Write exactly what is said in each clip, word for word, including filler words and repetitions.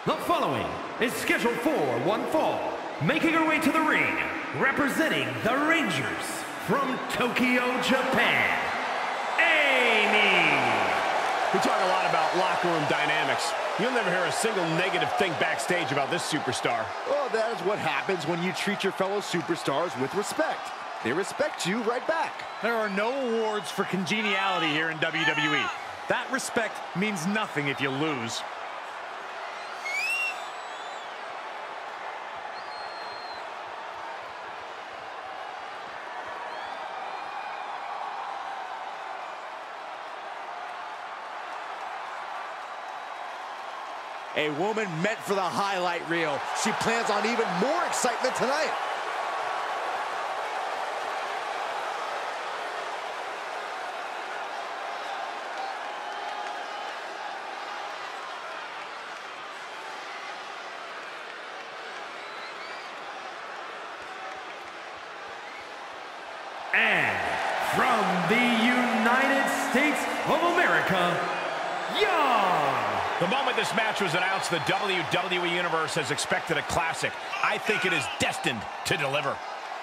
The following is scheduled for one fall, making her way to the ring, representing the Rangers from Tokyo, Japan, Amy. We talk a lot about locker room dynamics. You'll never hear a single negative thing backstage about this superstar. Well, that is what happens when you treat your fellow superstars with respect. They respect you right back. There are no awards for congeniality here in W W E. That respect means nothing if you lose. A woman meant for the highlight reel. She plans on even more excitement tonight. And from the United States of America, Young. The moment this match was announced, the W W E Universe has expected a classic. I think it is destined to deliver.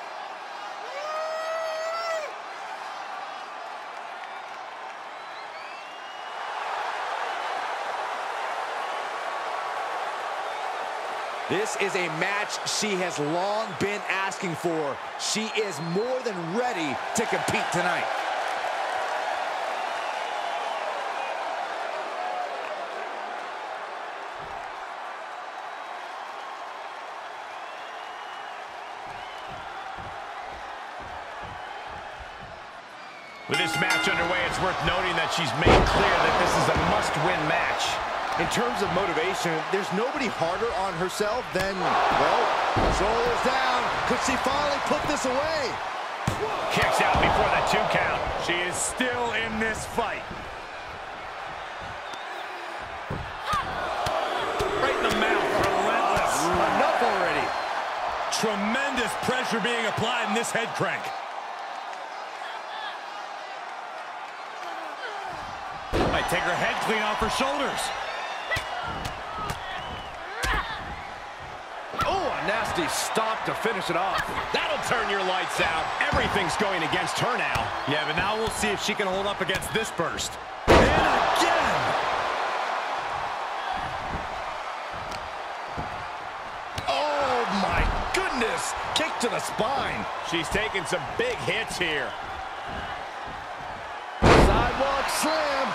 This is a match she has long been asking for. She is more than ready to compete tonight. With this match underway, it's worth noting that she's made clear that this is a must-win match. In terms of motivation, there's nobody harder on herself than, well, shoulders down. Could she finally put this away? Kicks out before the two count. She is still in this fight. Right in the mouth. Relentless. Enough already. Tremendous pressure being applied in this head crank. Might take her head clean off her shoulders. Oh, a nasty stop to finish it off. That'll turn your lights out. Everything's going against her now. Yeah, but now we'll see if she can hold up against this burst. And again! Oh, my goodness! Kick to the spine. She's taking some big hits here. Sidewalk slam.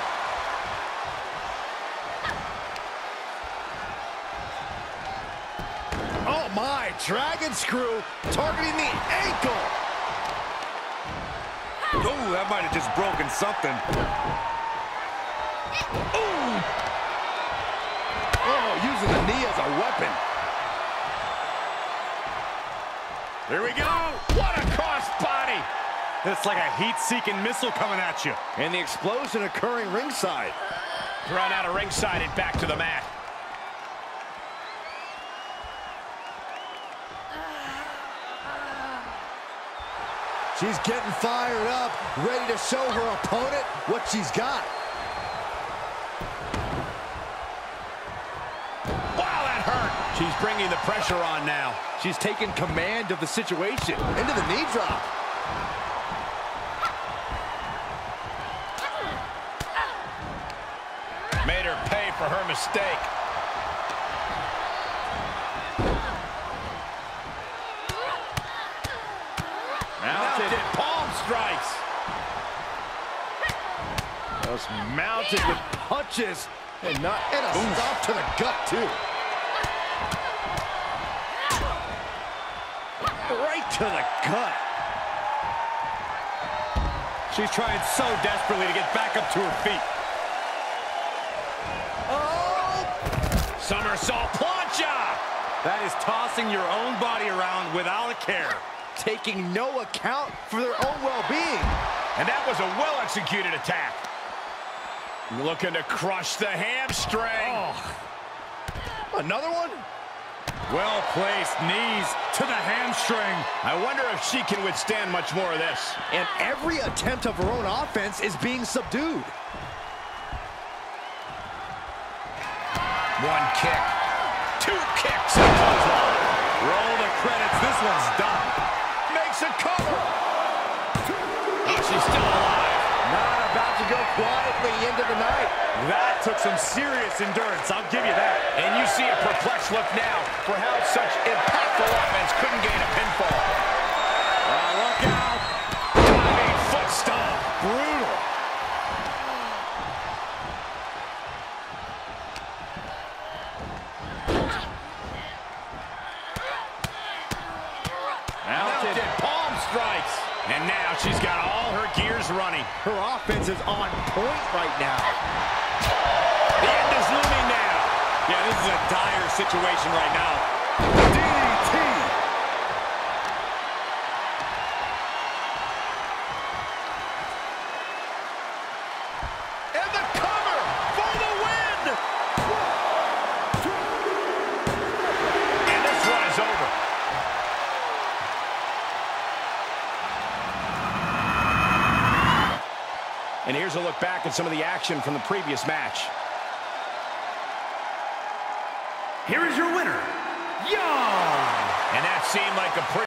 Oh my, dragon screw targeting the ankle. Oh, that might have just broken something. Ooh. Oh, using the knee as a weapon. Here we go. What a cross body. It's like a heat-seeking missile coming at you. And the explosion occurring ringside. Thrown out of ringside and back to the mat. She's getting fired up, ready to show her opponent what she's got. Wow, that hurt. She's bringing the pressure on now. She's taking command of the situation. Into the knee drop. Made her pay for her mistake. Mounted, mounted palm strikes. Just mounted with punches. And, not, and a Oof. Stop to the gut, too. Right to the gut. She's trying so desperately to get back up to her feet. Oh! Somersault plancha! That is tossing your own body around without a care. Taking no account for their own well-being. And that was a well-executed attack. Looking to crush the hamstring. Oh. Another one? Well-placed knees to the hamstring. I wonder if she can withstand much more of this. And every attempt of her own offense is being subdued. One kick. Two kicks and clothesline. Roll the credits. This one's done. Makes a cover. Oh, she's still alive. Not about to go quietly into the night. That took some serious endurance, I'll give you that. And you see a perplexed look now for how such impactful offense couldn't gain a pinfall. Uh, look out. Diving foot stomp. Brutal. Mounted palm strikes. And now she's got all her gears running. Her offense is on point right now. The end is looming now. Yeah, this is a dire situation right now. D D T. And the cover for the win. And this one is over. And here's a look back at some of the action from the previous match. Here is your winner, Young. And that seemed like a pretty